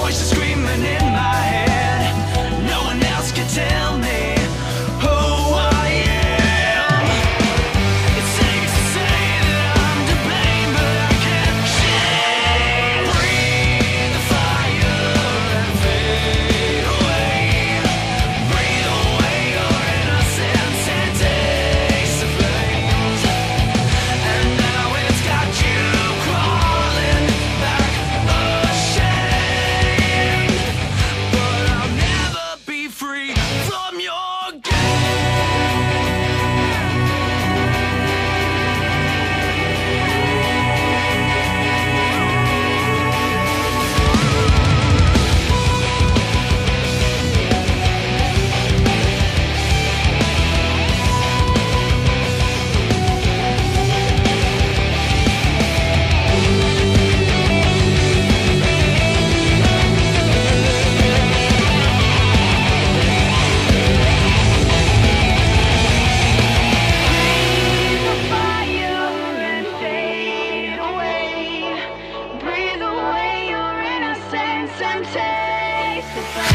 voices screaming in my head. No one else can tell me who I am. It's safe to say that I'm to blame, but I can't shake. Breathe the fire and fade away. Breathe away your innocence and taste the flames. And now it's got you crawling back ashamed. But I'll never be free from your and taste the